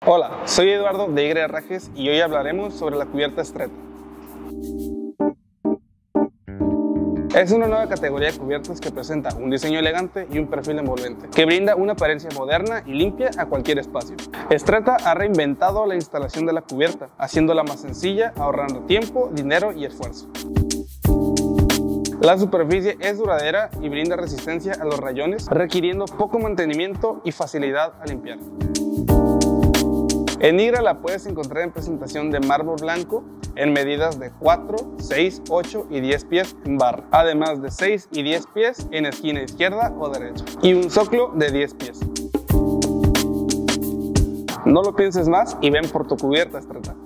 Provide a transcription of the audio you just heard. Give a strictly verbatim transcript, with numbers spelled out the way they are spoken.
Hola, soy Eduardo de Y Herrajes y hoy hablaremos sobre la cubierta Stretta. Es una nueva categoría de cubiertas que presenta un diseño elegante y un perfil envolvente, que brinda una apariencia moderna y limpia a cualquier espacio. Stretta ha reinventado la instalación de la cubierta, haciéndola más sencilla, ahorrando tiempo, dinero y esfuerzo. La superficie es duradera y brinda resistencia a los rayones, requiriendo poco mantenimiento y facilidad a limpiar. En Nigra la puedes encontrar en presentación de mármol blanco en medidas de cuatro, seis, ocho y diez pies en barra, además de seis y diez pies en esquina izquierda o derecha, y un zoclo de diez pies. No lo pienses más y ven por tu cubierta Stretta.